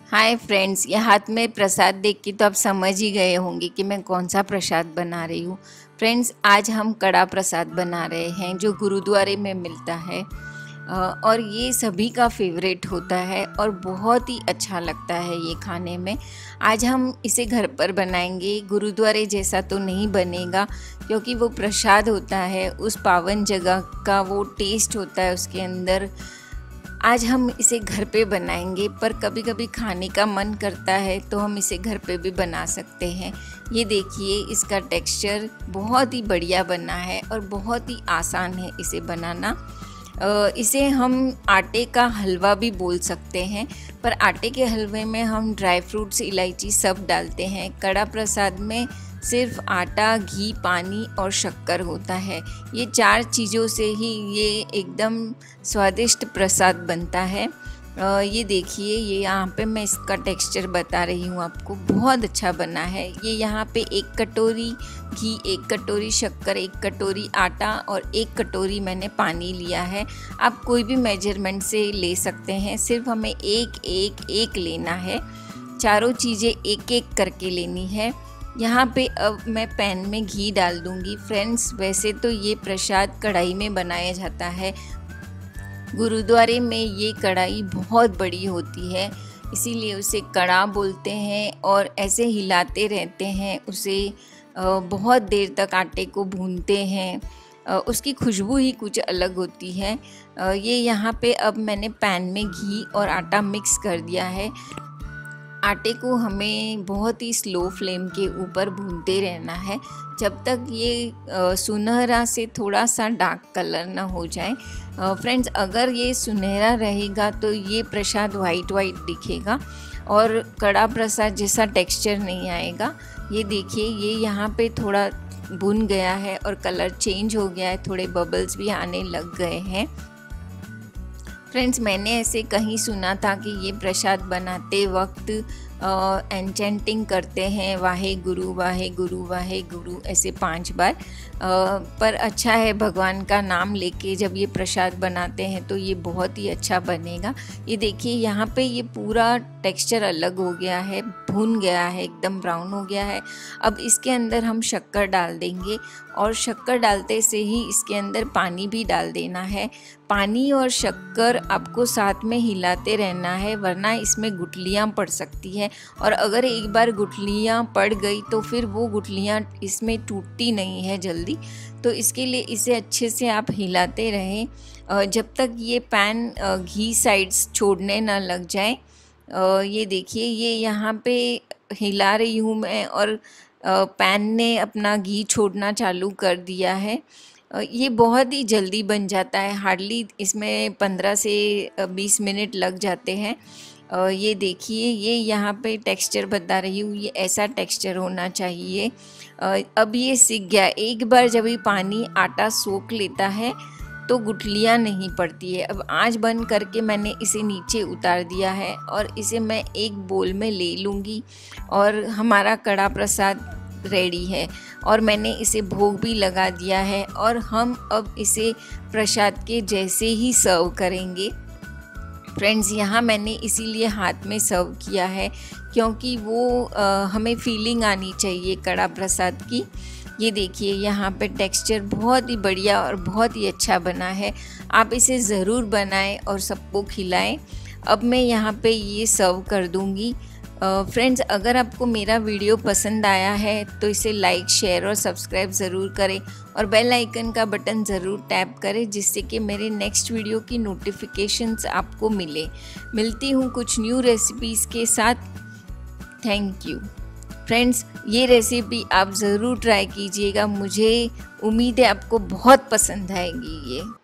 Hi friends, ये हाथ में प्रसाद देख के तो आप समझ ही गए होंगे कि मैं कौन सा प्रसाद बना रही हूँ। फ्रेंड्स, आज हम कड़ा प्रसाद बना रहे हैं जो गुरुद्वारे में मिलता है और ये सभी का फेवरेट होता है और बहुत ही अच्छा लगता है ये खाने में। आज हम इसे घर पर बनाएंगे। गुरुद्वारे जैसा तो नहीं बनेगा क्योंकि वो प्रसाद होता है, उस पावन जगह का वो टेस्ट होता है उसके अंदर। आज हम इसे घर पे बनाएंगे, पर कभी कभी खाने का मन करता है तो हम इसे घर पे भी बना सकते हैं। ये देखिए, इसका टेक्सचर बहुत ही बढ़िया बना है और बहुत ही आसान है इसे बनाना। इसे हम आटे का हलवा भी बोल सकते हैं, पर आटे के हलवे में हम ड्राई फ्रूट्स, इलायची सब डालते हैं। कड़ा प्रसाद में सिर्फ आटा, घी, पानी और शक्कर होता है। ये 4 चीज़ों से ही ये एकदम स्वादिष्ट प्रसाद बनता है। ये देखिए, ये यहाँ पे मैं इसका टेक्सचर बता रही हूँ आपको, बहुत अच्छा बना है। ये यहाँ पे 1 कटोरी घी, 1 कटोरी शक्कर, 1 कटोरी आटा और 1 कटोरी मैंने पानी लिया है। आप कोई भी मेजरमेंट से ले सकते हैं, सिर्फ हमें एक लेना है। चारों चीज़ें एक एक करके लेनी है। यहाँ पे अब मैं पैन में घी डाल दूँगी। फ्रेंड्स, वैसे तो ये प्रसाद कढ़ाई में बनाया जाता है। गुरुद्वारे में ये कढ़ाई बहुत बड़ी होती है, इसीलिए उसे कड़ा बोलते हैं और ऐसे हिलाते रहते हैं उसे। बहुत देर तक आटे को भूनते हैं। उसकी खुशबू ही कुछ अलग होती है। ये यहाँ पे अब मैंने पैन में घी और आटा मिक्स कर दिया है। आटे को हमें बहुत ही स्लो फ्लेम के ऊपर भूनते रहना है जब तक ये सुनहरा से थोड़ा सा डार्क कलर ना हो जाए। फ्रेंड्स, अगर ये सुनहरा रहेगा तो ये प्रसाद वाइट दिखेगा और कड़ा प्रसाद जैसा टेक्सचर नहीं आएगा। ये देखिए, ये यहाँ पे थोड़ा भुन गया है और कलर चेंज हो गया है, थोड़े बबल्स भी आने लग गए हैं। फ्रेंड्स, मैंने ऐसे कहीं सुना था कि ये प्रसाद बनाते वक्त एन्चेंटिंग करते हैं, वाहे गुरु वाहे गुरु वाहे गुरु, ऐसे 5 बार। पर अच्छा है, भगवान का नाम लेके जब ये प्रसाद बनाते हैं तो ये बहुत ही अच्छा बनेगा। ये देखिए, यहाँ पे ये पूरा टेक्सचर अलग हो गया है, भुन गया है, एकदम ब्राउन हो गया है। अब इसके अंदर हम शक्कर डाल देंगे और शक्कर डालते से ही इसके अंदर पानी भी डाल देना है। पानी और शक्कर आपको साथ में हिलाते रहना है, वरना इसमें गुठलियाँ पड़ सकती है और अगर एक बार गुठलियाँ पड़ गई तो फिर वो गुठलियाँ इसमें टूटती नहीं है जल्दी। तो इसके लिए इसे अच्छे से आप हिलाते रहें जब तक ये पैन घी साइड्स छोड़ने ना लग जाए। ये देखिए, ये यहाँ पे हिला रही हूँ मैं और पैन ने अपना घी छोड़ना चालू कर दिया है। ये बहुत ही जल्दी बन जाता है, हार्डली इसमें 15 से 20 मिनट लग जाते हैं। ये देखिए, ये यहाँ पे टेक्सचर बता रही हूँ, ये ऐसा टेक्सचर होना चाहिए। अब ये सीख गया। एक बार जब ये पानी आटा सोख लेता है तो गुठलियाँ नहीं पड़ती है। अब आँच बंद करके मैंने इसे नीचे उतार दिया है और इसे मैं एक बोल में ले लूँगी और हमारा कड़ा प्रसाद रेडी है और मैंने इसे भोग भी लगा दिया है और हम अब इसे प्रसाद के जैसे ही सर्व करेंगे। फ्रेंड्स, यहाँ मैंने इसीलिए हाथ में सर्व किया है क्योंकि वो हमें फीलिंग आनी चाहिए कड़ा प्रसाद की। ये देखिए, यहाँ पे टेक्सचर बहुत ही बढ़िया और बहुत ही अच्छा बना है। आप इसे ज़रूर बनाएं और सबको खिलाएं। अब मैं यहाँ पे ये सर्व कर दूँगी। फ्रेंड्स, अगर आपको मेरा वीडियो पसंद आया है तो इसे लाइक, शेयर और सब्सक्राइब ज़रूर करें और बेल आइकन का बटन ज़रूर टैप करें जिससे कि मेरे नेक्स्ट वीडियो की नोटिफिकेशंस आपको मिलती हूँ कुछ न्यू रेसिपीज़ के साथ। Thank you. फ्रेंड्स, ये रेसिपी आप ज़रूर ट्राई कीजिएगा, मुझे उम्मीद है आपको बहुत पसंद आएगी ये।